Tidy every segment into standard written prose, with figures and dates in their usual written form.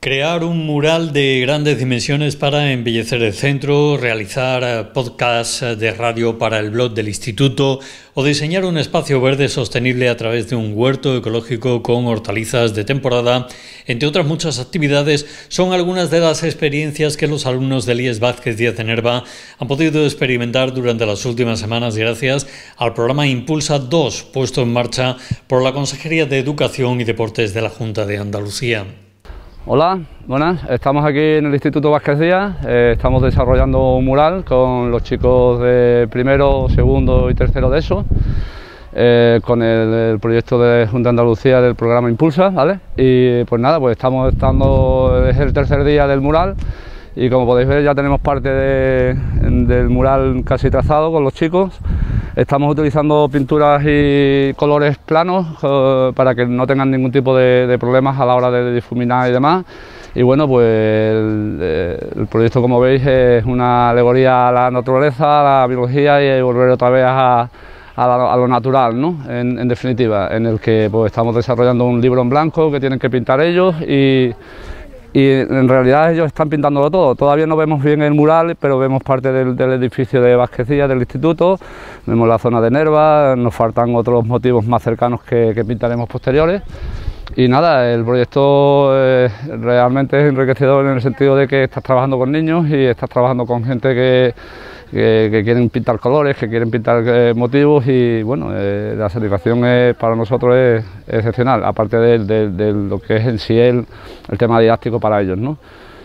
Crear un mural de grandes dimensiones para embellecer el centro, realizar podcasts de radio para el blog del instituto o diseñar un espacio verde sostenible a través de un huerto ecológico con hortalizas de temporada, entre otras muchas actividades, son algunas de las experiencias que los alumnos del IES Vázquez Díaz de Nerva han podido experimentar durante las últimas semanas gracias al programa Impulsa 2, puesto en marcha por la Consejería de Educación y Deportes de la Junta de Andalucía. Hola, buenas. Estamos aquí en el Instituto Vázquez Díaz, estamos desarrollando un mural con los chicos de primero, segundo y tercero de ESO, con el proyecto de Junta de Andalucía del programa Impulsa, ¿vale? Y pues nada, pues estamos es el tercer día del mural y como podéis ver ya tenemos parte del mural casi trazado con los chicos. Estamos utilizando pinturas y colores planos para que no tengan ningún tipo de problemas a la hora de difuminar y demás. Y bueno, pues el proyecto, como veis, es una alegoría a la naturaleza, a la biología y volver otra vez a lo natural, ¿no? En definitiva, en el que pues, estamos desarrollando un libro en blanco que tienen que pintar ellos y en realidad ellos están pintándolo todo. Todavía no vemos bien el mural, pero vemos parte del edificio de Vázquez Díaz, del instituto, vemos la zona de Nerva, nos faltan otros motivos más cercanos que pintaremos posteriores. Y nada, el proyecto realmente es enriquecedor en el sentido de que estás trabajando con niños y estás trabajando con gente que quieren pintar colores, que quieren pintar motivos y bueno, la satisfacción para nosotros es excepcional, aparte de lo que es en sí el tema didáctico para ellos, ¿no?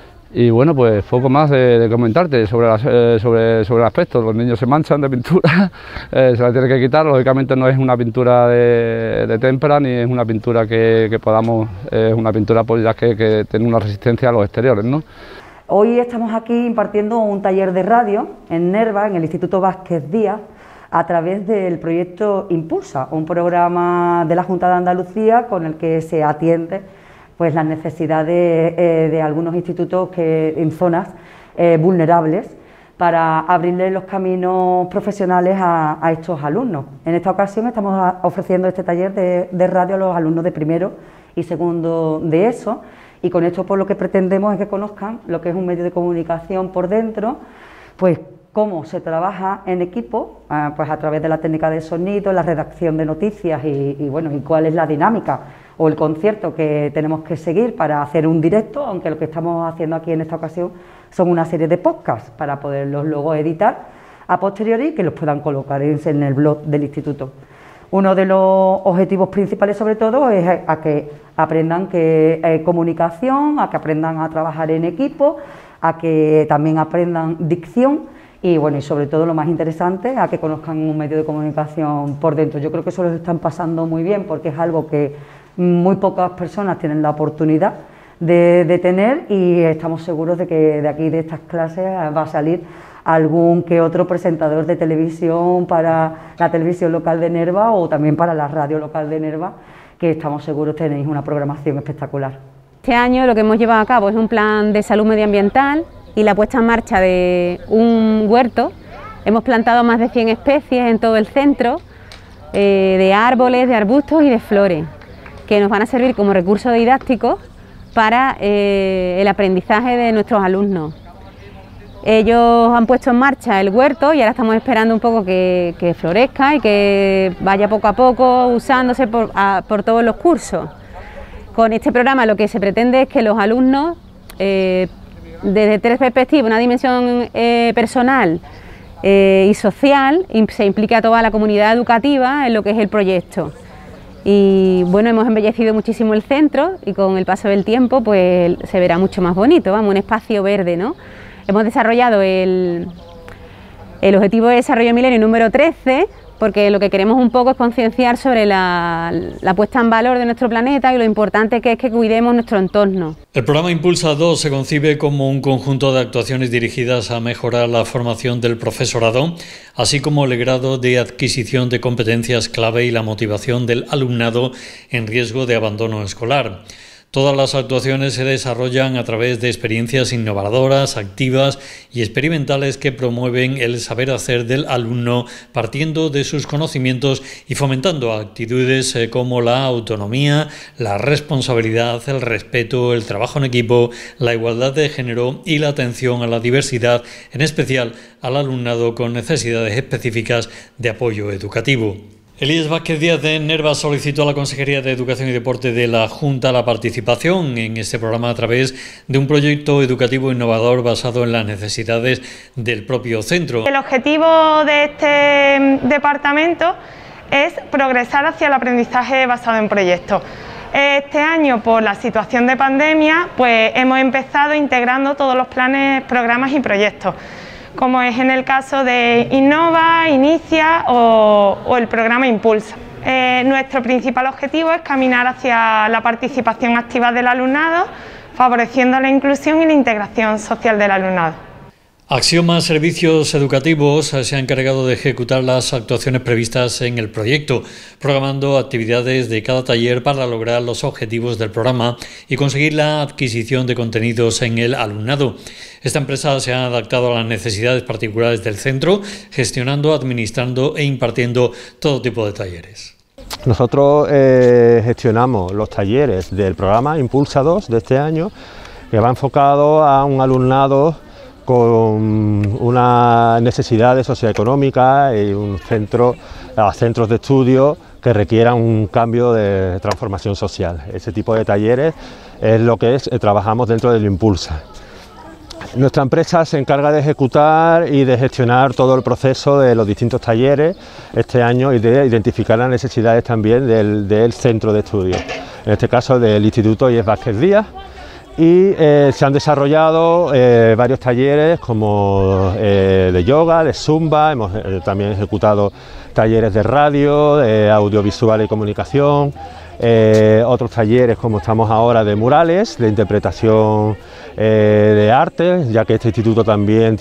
Y bueno, pues poco más de comentarte sobre el aspecto. Los niños se manchan de pintura, se la tienen que quitar, lógicamente no es una pintura de témpera ni es una pintura que podamos, es una pintura pues ya que tiene una resistencia a los exteriores, ¿no? Hoy estamos aquí impartiendo un taller de radio en Nerva, en el Instituto Vázquez Díaz, a través del proyecto Impulsa, un programa de la Junta de Andalucía con el que se atiende pues, las necesidades de algunos institutos en zonas vulnerables para abrirles los caminos profesionales a estos alumnos. En esta ocasión estamos ofreciendo este taller de radio a los alumnos de primero y segundo de ESO. Y con esto pues lo que pretendemos es que conozcan lo que es un medio de comunicación por dentro, pues cómo se trabaja en equipo, pues a través de la técnica de sonido, la redacción de noticias y bueno, y cuál es la dinámica o el concierto que tenemos que seguir para hacer un directo, aunque lo que estamos haciendo aquí en esta ocasión son una serie de podcasts para poderlos luego editar a posteriori y que los puedan colocar en el blog del instituto. Uno de los objetivos principales, sobre todo, es a que aprendan comunicación, a que aprendan a trabajar en equipo, a que también aprendan dicción y, bueno, y sobre todo lo más interesante, a que conozcan un medio de comunicación por dentro. Yo creo que eso lo están pasando muy bien porque es algo que muy pocas personas tienen la oportunidad de tener y estamos seguros de que de aquí, de estas clases, va a salir algún que otro presentador de televisión para la televisión local de Nerva o también para la radio local de Nerva, que estamos seguros tenéis una programación espectacular. Este año lo que hemos llevado a cabo es un plan de salud medioambiental y la puesta en marcha de un huerto. Hemos plantado más de 100 especies en todo el centro, de árboles, de arbustos y de flores, que nos van a servir como recurso didáctico para el aprendizaje de nuestros alumnos. Ellos han puesto en marcha el huerto y ahora estamos esperando un poco que florezca y que vaya poco a poco usándose por todos los cursos. Con este programa lo que se pretende es que los alumnos, desde tres perspectivas, una dimensión personal y social, se implique a toda la comunidad educativa en lo que es el proyecto. Y bueno, hemos embellecido muchísimo el centro y con el paso del tiempo pues se verá mucho más bonito, vamos, un espacio verde, ¿no? Hemos desarrollado el Objetivo de Desarrollo Milenio número 13, porque lo que queremos un poco es concienciar sobre la puesta en valor de nuestro planeta y lo importante que es que cuidemos nuestro entorno. El programa Impulsa 2 se concibe como un conjunto de actuaciones dirigidas a mejorar la formación del profesorado, así como el grado de adquisición de competencias clave y la motivación del alumnado en riesgo de abandono escolar. Todas las actuaciones se desarrollan a través de experiencias innovadoras, activas y experimentales que promueven el saber hacer del alumno partiendo de sus conocimientos y fomentando actitudes como la autonomía, la responsabilidad, el respeto, el trabajo en equipo, la igualdad de género y la atención a la diversidad, en especial al alumnado con necesidades específicas de apoyo educativo. Elías Vázquez Díaz de Nerva solicitó a la Consejería de Educación y Deporte de la Junta la participación en este programa a través de un proyecto educativo innovador basado en las necesidades del propio centro. El objetivo de este departamento es progresar hacia el aprendizaje basado en proyectos. Este año, por la situación de pandemia, pues hemos empezado integrando todos los planes, programas y proyectos, como es en el caso de Innova, Inicia o el programa Impulsa. Nuestro principal objetivo es caminar hacia la participación activa del alumnado, favoreciendo la inclusión y la integración social del alumnado. Axioma Servicios Educativos se ha encargado de ejecutar las actuaciones previstas en el proyecto, programando actividades de cada taller para lograr los objetivos del programa y conseguir la adquisición de contenidos en el alumnado. Esta empresa se ha adaptado a las necesidades particulares del centro, gestionando, administrando e impartiendo todo tipo de talleres. Nosotros gestionamos los talleres del programa Impulsa 2 de este año, que va enfocado a un alumnado con unas necesidades socioeconómicas y centros de estudio que requieran un cambio de transformación social. Ese tipo de talleres es lo que trabajamos dentro del Impulsa. Nuestra empresa se encarga de ejecutar y de gestionar todo el proceso de los distintos talleres este año y de identificar las necesidades también del centro de estudio, en este caso del Instituto Elías Vázquez Díaz. Y se han desarrollado varios talleres como de yoga, de zumba, hemos también ejecutado talleres de radio, de audiovisual y comunicación, otros talleres como estamos ahora de murales, de interpretación de artes, ya que este instituto también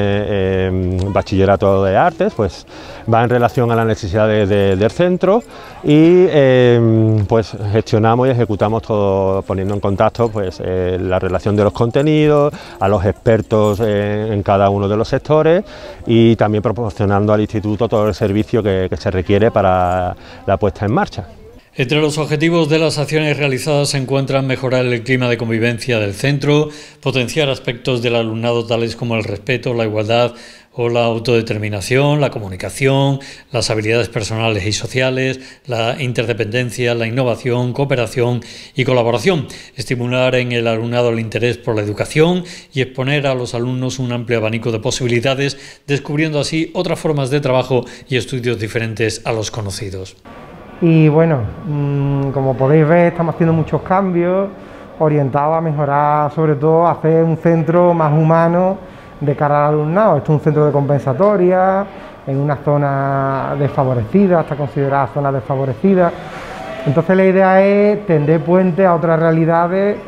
tiene bachillerato de artes, pues va en relación a las necesidades del centro y pues gestionamos y ejecutamos todo poniendo en contacto pues la relación de los contenidos, a los expertos en cada uno de los sectores y también proporcionando al instituto todo el servicio que se requiere para la puesta en marcha. Entre los objetivos de las acciones realizadas se encuentran mejorar el clima de convivencia del centro, potenciar aspectos del alumnado tales como el respeto, la igualdad o la autodeterminación, la comunicación, las habilidades personales y sociales, la interdependencia, la innovación, cooperación y colaboración, estimular en el alumnado el interés por la educación y exponer a los alumnos un amplio abanico de posibilidades, descubriendo así otras formas de trabajo y estudios diferentes a los conocidos. Y bueno, como podéis ver, estamos haciendo muchos cambios orientados a mejorar, sobre todo a hacer un centro más humano de cara al alumnado. Esto es un centro de compensatoria, en una zona desfavorecida, está considerada zona desfavorecida. Entonces la idea es tender puente a otras realidades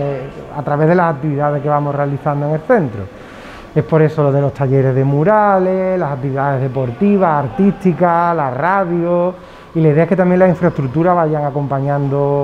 a través de las actividades que vamos realizando en el centro. Es por eso lo de los talleres de murales, las actividades deportivas, artísticas, la radio. Y la idea es que también las infraestructuras vayan acompañando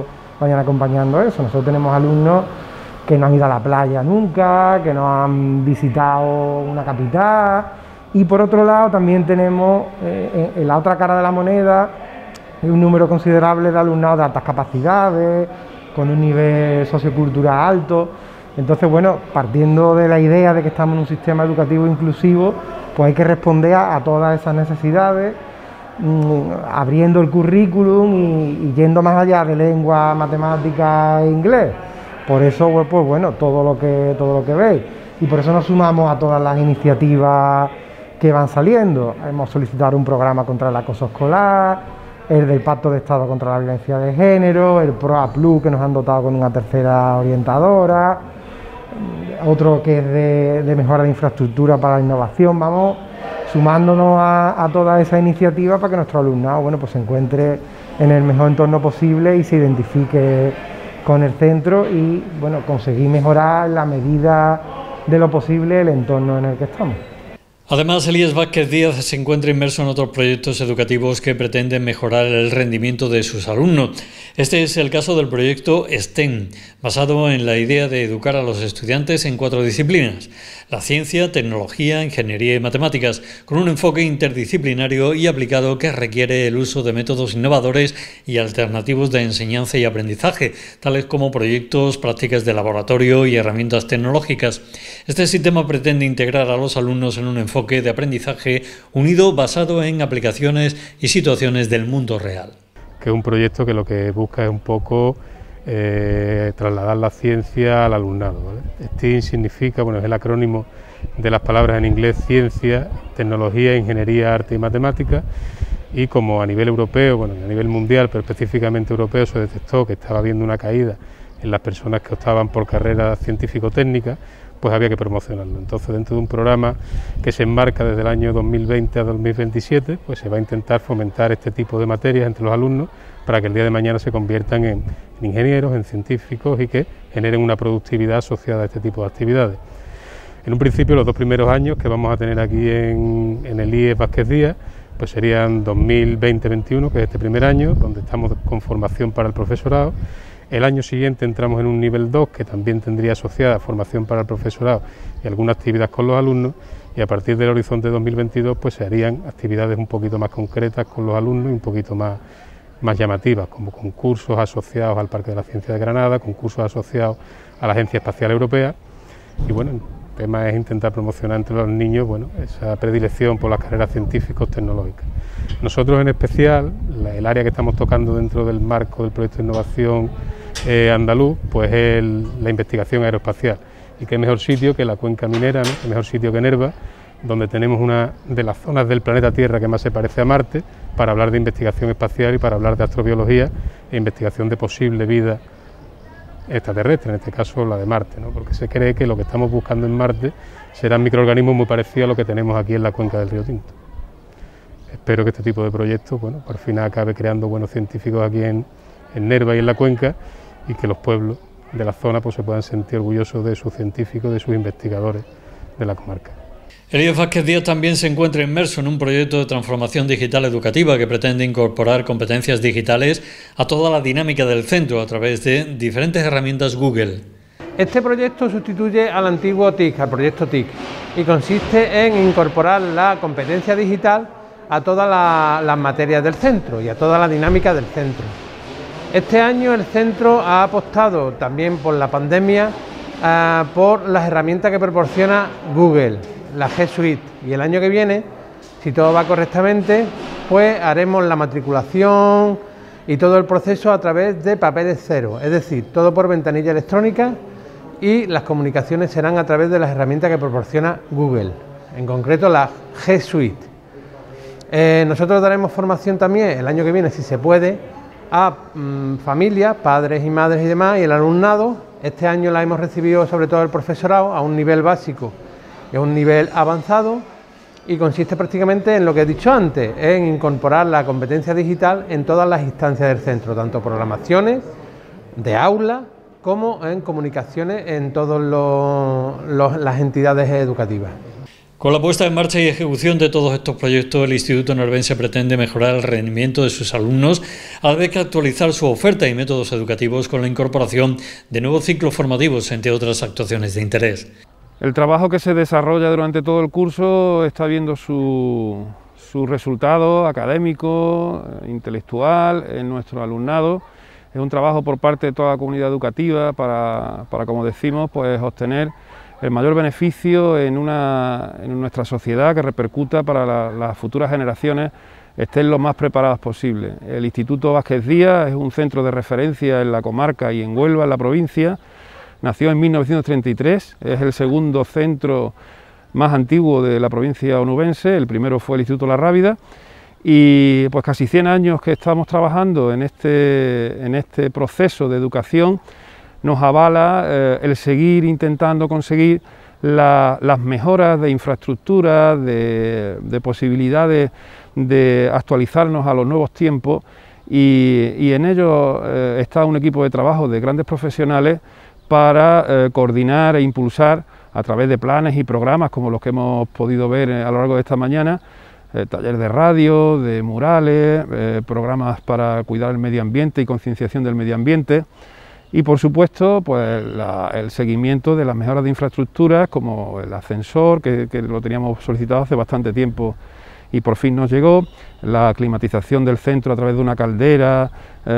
eso. Nosotros tenemos alumnos que no han ido a la playa nunca, que no han visitado una capital. Y por otro lado también tenemos en la otra cara de la moneda un número considerable de alumnados de altas capacidades, con un nivel sociocultural alto. Entonces, bueno, partiendo de la idea de que estamos en un sistema educativo inclusivo, pues hay que responder a todas esas necesidades, abriendo el currículum y yendo más allá de lengua, matemática e inglés. Por eso, pues bueno, todo lo que veis. Y por eso nos sumamos a todas las iniciativas que van saliendo. Hemos solicitado un programa contra el acoso escolar, el del Pacto de Estado contra la Violencia de Género, el PROA Plus, que nos han dotado con una tercera orientadora, otro que es de mejora de infraestructura para la innovación. Vamos sumándonos a toda esa iniciativa para que nuestro alumnado, bueno, pues se encuentre en el mejor entorno posible y se identifique con el centro y, bueno, conseguir mejorar en la medida de lo posible el entorno en el que estamos. Además, Elías Vázquez Díaz se encuentra inmerso en otros proyectos educativos que pretenden mejorar el rendimiento de sus alumnos. Este es el caso del proyecto STEM, basado en la idea de educar a los estudiantes en 4 disciplinas: la ciencia, tecnología, ingeniería y matemáticas, con un enfoque interdisciplinario y aplicado que requiere el uso de métodos innovadores y alternativos de enseñanza y aprendizaje, tales como proyectos, prácticas de laboratorio y herramientas tecnológicas. Este sistema pretende integrar a los alumnos en un enfoque de aprendizaje unido basado en aplicaciones y situaciones del mundo real. Que es un proyecto que lo que busca es un poco trasladar la ciencia al alumnado, ¿vale? STEAM significa, bueno, es el acrónimo de las palabras en inglés ciencia, tecnología, ingeniería, arte y matemáticas, y como a nivel europeo, bueno, a nivel mundial, pero específicamente europeo, se detectó que estaba habiendo una caída en las personas que optaban por carreras científico-técnicas, pues había que promocionarlo. Entonces, dentro de un programa que se enmarca desde el año 2020 a 2027, pues se va a intentar fomentar este tipo de materias entre los alumnos para que el día de mañana se conviertan en ingenieros, en científicos y que generen una productividad asociada a este tipo de actividades. En un principio, los 2 primeros años que vamos a tener aquí en el IES Vázquez Díaz, pues serían 2020-21, que es este primer año, donde estamos con formación para el profesorado. El año siguiente entramos en un nivel 2 que también tendría asociada formación para el profesorado y alguna actividad con los alumnos, y a partir del horizonte 2022 pues se harían actividades un poquito más concretas con los alumnos y un poquito más llamativas, como concursos asociados al Parque de la Ciencia de Granada, concursos asociados a la Agencia Espacial Europea, y bueno, el tema es intentar promocionar entre los niños, bueno, esa predilección por las carreras científicos tecnológicas. Nosotros en especial, el área que estamos tocando dentro del marco del proyecto de innovación andaluz, pues es la investigación aeroespacial, y qué mejor sitio que la cuenca minera, ¿no? Qué mejor sitio que Nerva, donde tenemos una de las zonas del planeta Tierra que más se parece a Marte, para hablar de investigación espacial y para hablar de astrobiología e investigación de posible vida extraterrestre, en este caso la de Marte, ¿no? Porque se cree que lo que estamos buscando en Marte serán microorganismos muy parecidos a lo que tenemos aquí en la cuenca del río Tinto. Espero que este tipo de proyectos, bueno, por fin acabe creando buenos científicos aquí en Nerva y en la cuenca, y que los pueblos de la zona pues se puedan sentir orgullosos de sus científicos, de sus investigadores de la comarca. Elías Vázquez Díaz también se encuentra inmerso en un proyecto de transformación digital educativa que pretende incorporar competencias digitales a toda la dinámica del centro a través de diferentes herramientas Google. Este proyecto sustituye al antiguo TIC, al proyecto TIC, y consiste en incorporar la competencia digital a todas las materias del centro y a toda la dinámica del centro. Este año el centro ha apostado también por la pandemia por las herramientas que proporciona Google, la G Suite, y el año que viene, si todo va correctamente, pues haremos la matriculación y todo el proceso a través de papeles cero, es decir, todo por ventanilla electrónica, y las comunicaciones serán a través de las herramientas que proporciona Google, en concreto la G Suite. Nosotros daremos formación también el año que viene, si se puede, a familias, padres y madres y demás, y el alumnado. Este año la hemos recibido sobre todo el profesorado a un nivel básico y a un nivel avanzado, y consiste prácticamente en lo que he dicho antes, en incorporar la competencia digital en todas las instancias del centro, tanto programaciones de aula como en comunicaciones en todas las entidades educativas. Con la puesta en marcha y ejecución de todos estos proyectos, el Instituto Nervense pretende mejorar el rendimiento de sus alumnos, a la vez que actualizar su oferta y métodos educativos con la incorporación de nuevos ciclos formativos, entre otras actuaciones de interés. El trabajo que se desarrolla durante todo el curso está viendo su resultado académico, intelectual, en nuestro alumnado. Es un trabajo por parte de toda la comunidad educativa para como decimos, pues obtener el mayor beneficio en nuestra sociedad, que repercuta para las futuras generaciones, estén lo más preparadas posible. El Instituto Vázquez Díaz es un centro de referencia en la comarca y en Huelva, en la provincia. Nació en 1933, es el segundo centro más antiguo de la provincia onubense, el primero fue el Instituto La Rábida, y pues casi 100 años que estamos trabajando en este proceso de educación nos avala el seguir intentando conseguir las mejoras de infraestructura, de posibilidades de actualizarnos a los nuevos tiempos, y en ello está un equipo de trabajo de grandes profesionales para coordinar e impulsar a través de planes y programas como los que hemos podido ver a lo largo de esta mañana, taller de radio, de murales, programas para cuidar el medio ambiente y concienciación del medio ambiente y por supuesto pues el seguimiento de las mejoras de infraestructuras como el ascensor que lo teníamos solicitado hace bastante tiempo y por fin nos llegó, la climatización del centro a través de una caldera,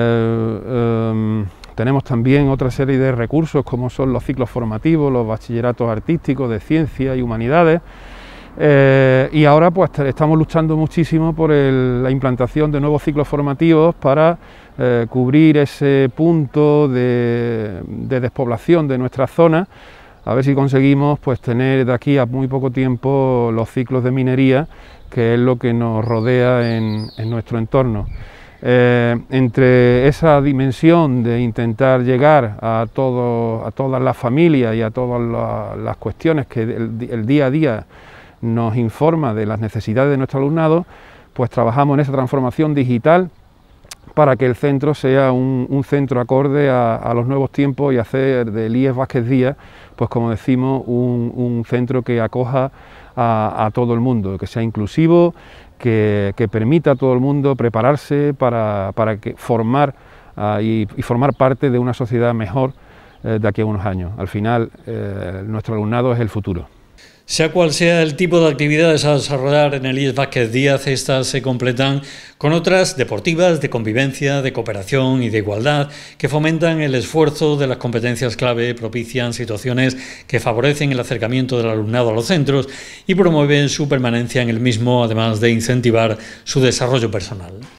tenemos también otra serie de recursos como son los ciclos formativos, los bachilleratos artísticos de ciencia y humanidades. Y ahora pues estamos luchando muchísimo por la implantación de nuevos ciclos formativos para cubrir ese punto de despoblación de nuestra zona, a ver si conseguimos pues tener de aquí a muy poco tiempo los ciclos de minería, que es lo que nos rodea en nuestro entorno. Entre esa dimensión de intentar llegar a todas las familias y a todas las cuestiones que el día a día nos informa de las necesidades de nuestro alumnado, pues trabajamos en esa transformación digital para que el centro sea un centro acorde a los nuevos tiempos y hacer del IES Vázquez Díaz, pues como decimos, un centro que acoja a todo el mundo, que sea inclusivo, que permita a todo el mundo prepararse para formar y formar parte de una sociedad mejor de aquí a unos años. Al final, nuestro alumnado es el futuro. Sea cual sea el tipo de actividades a desarrollar en el IES Vázquez Díaz, estas se completan con otras deportivas, de convivencia, de cooperación y de igualdad, que fomentan el esfuerzo de las competencias clave, propician situaciones que favorecen el acercamiento del alumnado a los centros y promueven su permanencia en el mismo, además de incentivar su desarrollo personal.